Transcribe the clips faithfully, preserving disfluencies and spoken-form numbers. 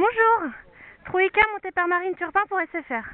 Bonjour, Troïka montée par Marine Turpin pour S F R.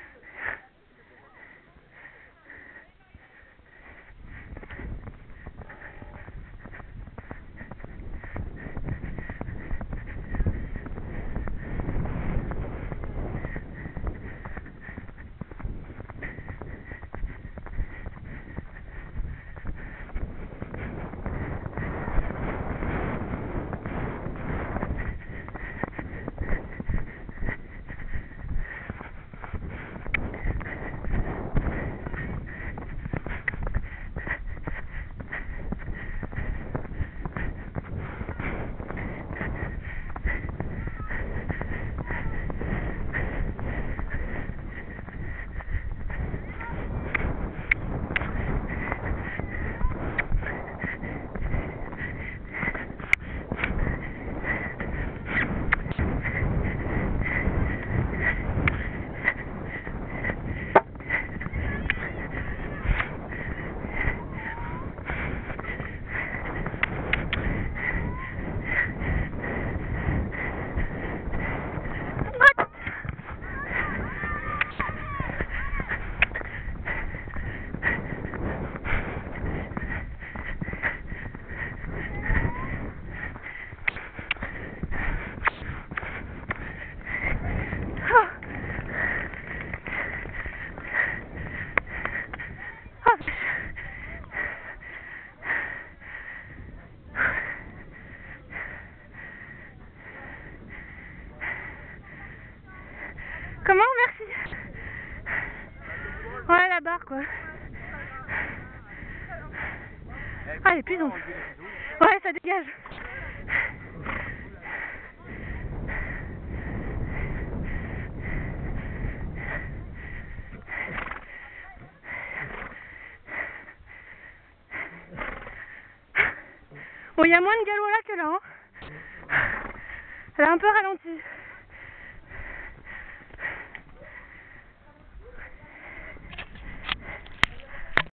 Comment? Merci. Ouais, la barre quoi. Ah, les pisons. Ouais, ça dégage. Bon, il y a moins de galop là que là. Hein. Elle a un peu ralenti.